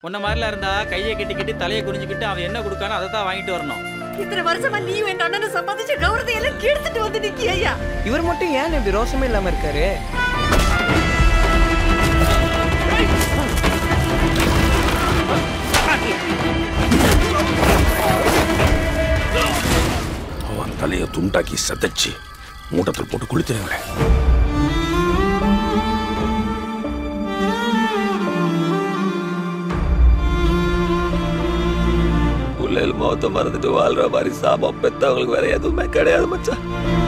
உன்ன மாதிரிலாம் இருந்தா கையை கட்டிக்கிட்டு தலையை குறிஞ்சுக்கிட்டு அவன் என்ன கொடுக்கானோ அதை தான் வாங்கிட்டு வரணும். இத்தனை வருஷமா நீயும் என் அண்ணனும் சம்பாதிச்ச கௌரவத்தை எல்லாம் கெடுத்துட்டு வந்து நிக்கியா? இவர் மட்டும் ஏன் இப்படி ரோஷமே இல்லாம இருக்காரு? அவன் தலையை துண்டாக்கி சதைச்சு மூட்டத்தில் போட்டு குளித்துருங்களேன். மொத்த மறந்துட்டு வாழ்ற மாதிரி சாபம் பெத்தவங்களுக்கு வேற எதுவுமே கிடையாது மச்சான்.